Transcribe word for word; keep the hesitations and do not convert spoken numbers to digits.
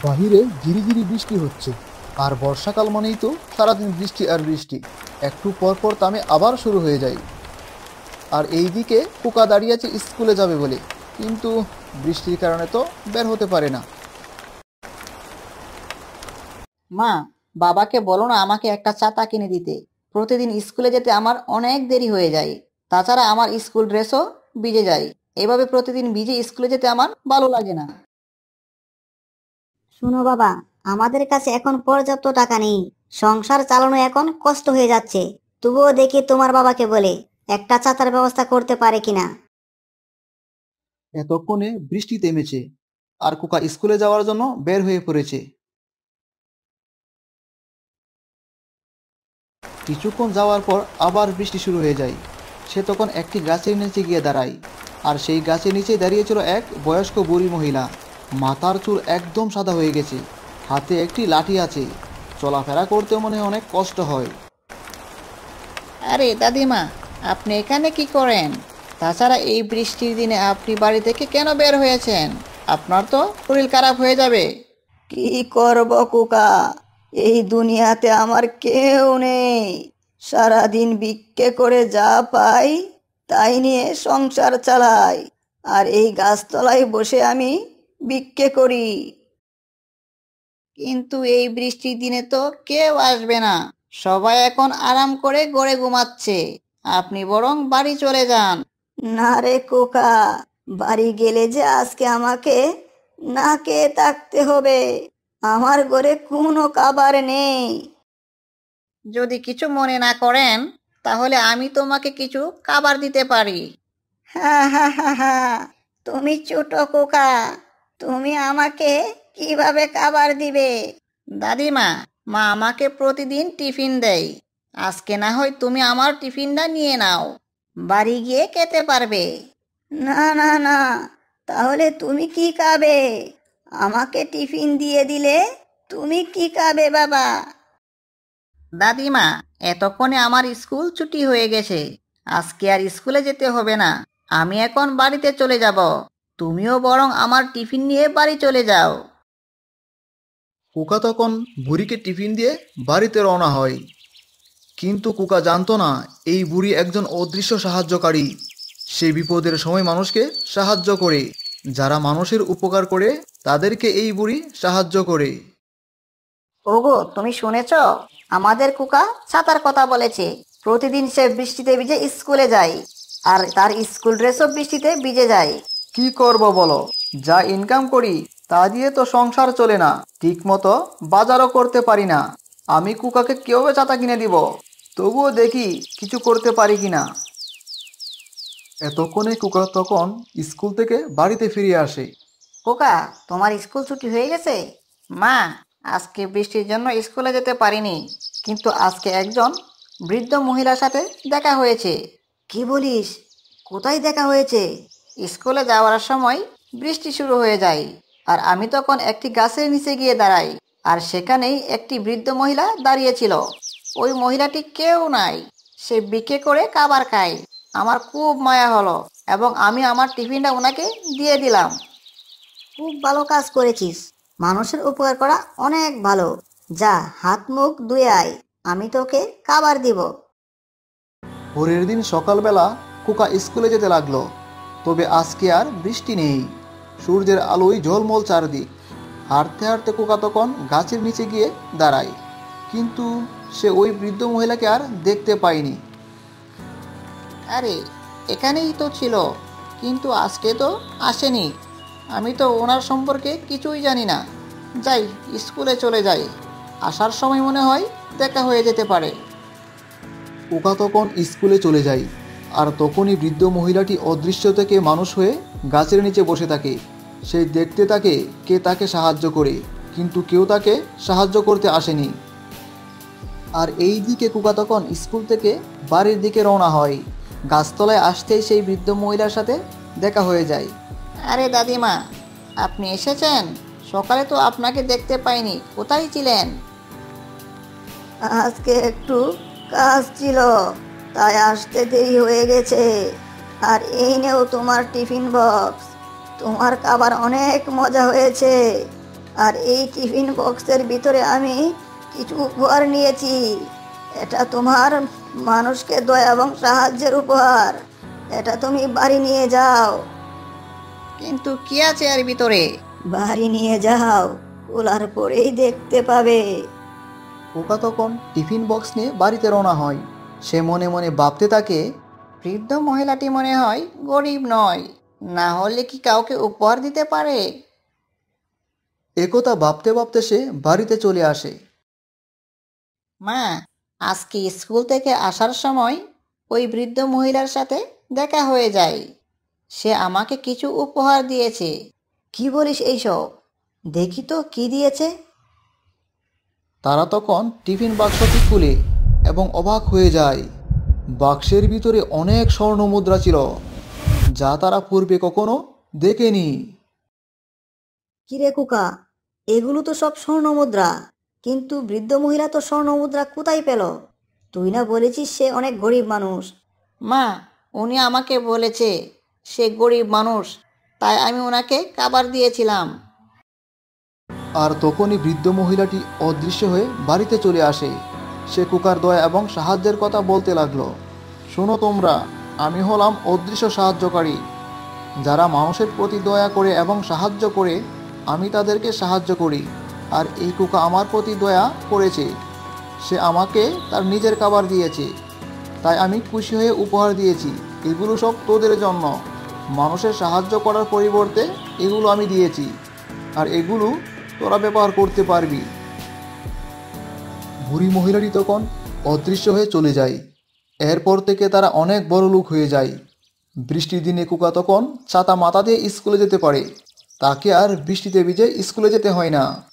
বাহিরে ঝিরিঝিরি বৃষ্টি হচ্ছে। আর বর্ষাকাল মানেই তো সারাদিন বৃষ্টি আর বৃষ্টি। একটু পর পর তামে আবার শুরু হয়ে যায়। আর এইদিকে খোকা দাঁড়িয়ে আছে স্কুলে যাবে বলে, কিন্তু বৃষ্টির কারণে তো বের হতে পারে না। মা, বাবাকে বলো না আমাকে একটা ছাতা কিনে দিতে। প্রতিদিন স্কুলে যেতে আমার অনেক দেরি হয়ে যায়। তাছাড়া আমার স্কুল ড্রেসও ভিজে যায়। এভাবে প্রতিদিন ভিজে স্কুলে যেতে আমার ভালো লাগে না। শুনো বাবা, আমাদের কাছে এখন পর্যাপ্ত টাকা নেই। সংসার চালানো এখন কষ্ট হয়ে যাচ্ছে। তবুও দেখি তোমার বাবাকে বলে একটা ছাতার ব্যবস্থা করতে পারে কিনা। এতক্ষণে বৃষ্টি থেমেছে, আর খোকা স্কুলে যাওয়ার জন্য বের হয়ে পড়েছে। কিছুক্ষণ যাওয়ার পর আবার বৃষ্টি শুরু হয়ে যায়। সে তখন একটি গাছের নিচে গিয়ে দাঁড়ায়। আর সেই গাছের নিচে দাঁড়িয়েছিল এক বয়স্ক বুড়ি মহিলা। মাথার চুল একদম সাদা হয়ে গেছে, হাতে একটি লাঠি আছে। চলাফেরা করতে মনে হয় অনেক কষ্ট হয়। আরে দাদিমা, আপনি এখানে কি করেন? তাছাড়া এই বৃষ্টির দিনে আপনি বাড়ি থেকে কেন বের হয়েছেন? আপনার তো শরীর খারাপ হয়ে যাবে। কি করব কুকা, এই দুনিয়াতে আমার কেউ নেই। সারাদিন ভিক্ষে করে যা পাই তাই নিয়ে সংসার চালাই। আর এই গাছতলায় বসে আমি ভিক্ষে করি। কিন্তু এই বৃষ্টির দিনে তো কেউ আসবে না। সবাই এখন আরাম করে গড়ে ঘুমাচ্ছে। আপনি বরং বাড়ি চলে যান। না রে কোকা, বাড়ি গেলে যে আজকে আমাকে না খেয়ে থাকতে হবে। আমার ঘরে কোনো খাবার নেই। যদি কিছু মনে না করেন, তাহলে আমি তোমাকে কিছু খাবার দিতে পারি। হ্যাঁ হ্যাঁ হ্যাঁ হ্যাঁ, তুমি ছোট কোকা, তুমি আমাকে কিভাবে খাবার দিবে? দাদিমা, মা আমাকে প্রতিদিন টিফিন দেয়। আজকে না হয় তুমি আমার টিফিনটা নিয়ে নাও, বাড়ি গিয়ে খেতে পারবে। না না না, তাহলে তুমি কি খাবে? আমাকে টিফিন দিয়ে দিলে তুমি কি খাবে বাবা? দাদিমা, এতক্ষণে আমার স্কুল ছুটি হয়ে গেছে। আজকে আর স্কুলে যেতে হবে না। আমি এখন বাড়িতে চলে যাব। তুমিও বরং আমার টিফিন নিয়ে বাড়ি চলে যাও। খোকা তখন বুড়িকে টিফিন দিয়ে বাড়িতে রওনা হয়। কিন্তু খোকা জানতো না এই বুড়ি একজন অদৃশ্য সাহায্যকারী। সে বিপদের সময় মানুষকে সাহায্য করে। যারা মানুষের উপকার করে তাদেরকে এই বুড়ি সাহায্য করে। ওগো, তুমি শুনেছ? আমাদের কুকা ছাতার কথা বলেছে। প্রতিদিন সে বৃষ্টিতে ভিজে স্কুলে যায়, আর তার স্কুল ড্রেসও বৃষ্টিতে ভিজে যায়। কি করব বলো, যা ইনকাম করি তা দিয়ে তো সংসার চলে না। ঠিক মতো বাজারও করতে পারি না। আমি কুকাকে কিভাবে ছাতা কিনে দিব? তবুও দেখি কিছু করতে পারি কিনা। এতক্ষণে কুকা তখন স্কুল থেকে বাড়িতে ফিরে আসে। কোকা, তোমার স্কুল ছুটি হয়ে গেছে? মা, আজকে বৃষ্টির জন্য স্কুলে যেতে পারিনি, কিন্তু আজকে একজন বৃদ্ধ মহিলার সাথে দেখা হয়েছে। কি বলিস? কোথায় দেখা হয়েছে? স্কুলে যাওয়ার সময় বৃষ্টি শুরু হয়ে যায়, আর আমি তখন একটি গাছের নিচে গিয়ে দাঁড়াই। আর সেখানেই একটি বৃদ্ধ মহিলা দাঁড়িয়েছিল। ওই মহিলাটি কেউ নাই, সে বিকে করে খাবার খায়। আমার খুব মায়া হলো, এবং আমি আমার টিফিনটা ওনাকে দিয়ে দিলাম। খুব ভালো কাজ করেছিস। মানুষের উপকার করা অনেক ভালো। যা, হাত মুখ ধুয়ে আয়, আমি তোকে খাবার দিব। পরের দিন সকালবেলা খোকা স্কুলে যেতে লাগলো। তবে আজকে আর বৃষ্টি নেই। সূর্যের আলোয় ঝলমল চারদিক। হাঁটতে হাঁটতে খোকা তখন গাছের নিচে গিয়ে দাঁড়ায়। কিন্তু সে ওই বৃদ্ধ মহিলাকে আর দেখতে পায়নি। আরে, এখানেই তো ছিল, কিন্তু আজকে তো আসেনি। আমি তো ওনার সম্পর্কে কিছুই জানি না। যাই, স্কুলে চলে যাই। আসার সময় মনে হয় দেখা হয়ে যেতে পারে। খোকা তখন স্কুলে চলে যায়। আর তখনই বৃদ্ধ মহিলাটি অদৃশ্য থেকে মানুষ হয়ে গাছের নিচে বসে থাকে। সে দেখতে থাকে কে তাকে সাহায্য করে, কিন্তু কেউ তাকে সাহায্য করতে আসেনি। আর এই দিকে খোকা তখন স্কুল থেকে বাড়ির দিকে রওনা হয়। গাছতলায় আসতেই সেই বৃদ্ধ মহিলার সাথে দেখা হয়ে যায়। আরে দাদিমা, আপনি এসেছেন? সকালে তো আপনাকে দেখতে পাইনি, কোথায় ছিলেন? আজকে একটু কাজ ছিল, তাই আসতে দেরি হয়ে গেছে। আর এই নেও তোমার টিফিন বক্স। তোমার খাবার অনেক মজা হয়েছে। আর এই টিফিন বক্সের ভিতরে আমি কিছু উপহার নিয়েছি। এটা তোমার মানুষকে দয়া এবং সাহায্যের উপহার। এটা তুমি বাড়ি নিয়ে যাও। কিন্তু কি আছে এর ভিতরে? বাড়ি নিয়ে যাও, খোলার পরেই দেখতে পাবে। খোকা তখন টিফিন বক্স নিয়ে বাড়িতে রওনা হয়। সে মনে মনে ভাবতে থাকে, বৃদ্ধ মহিলাটি মনে হয় গরিব নয়, না হলে কি কাউকে উপহার দিতে পারে? একথা ভাবতে ভাবতে সে বাড়িতে চলে আসে। মা, আজকে স্কুল থেকে আসার সময় ওই বৃদ্ধ মহিলার সাথে দেখা হয়ে যায়। সে আমাকে কিছু উপহার দিয়েছে। কি বলিস এইসব? দেখি তো কি দিয়েছে। তারা তখন টিফিন বাক্সটি খুলে এবং অবাক হয়ে যায়। বাক্সের ভিতরে অনেক স্বর্ণ মুদ্রা ছিল, যা তারা পূর্বে কখনো দেখেনি। কিরে কুকা, এগুলো তো সব স্বর্ণ মুদ্রা, কিন্তু বৃদ্ধ মহিলা তো স্বর্ণ মুদ্রা কোথায় পেল? তুই না বলেছিস সে অনেক গরিব মানুষ। মা, উনি আমাকে বলেছে সে গরিব মানুষ, তাই আমি ওনাকে খাবার দিয়েছিলাম। আর তখনই বৃদ্ধ মহিলাটি অদৃশ্য হয়ে বাড়িতে চলে আসে। সে কুকার দয়া এবং সাহায্যের কথা বলতে লাগলো। শোনো তোমরা, আমি হলাম অদৃশ্য সাহায্যকারী। যারা মানুষের প্রতি দয়া করে এবং সাহায্য করে, আমি তাদেরকে সাহায্য করি। আর এই কুকা আমার প্রতি দয়া করেছে, সে আমাকে তার নিজের খাবার দিয়েছে, তাই আমি খুশি হয়ে উপহার দিয়েছি। এগুলো সব তোদের জন্য। মানুষের সাহায্য করার পরিবর্তে এগুলো আমি দিয়েছি, আর এগুলো তোরা ব্যবহার করতে পারবি। বুড়ি মহিলাটি তখন অদৃশ্য হয়ে চলে যায়। এরপর থেকে তারা অনেক বড় লোক হয়ে যায়। বৃষ্টির দিনে কুকা তখন ছাতা মাথা দিয়ে স্কুলে যেতে পারে। তাকে আর বৃষ্টিতে ভিজে স্কুলে যেতে হয় না।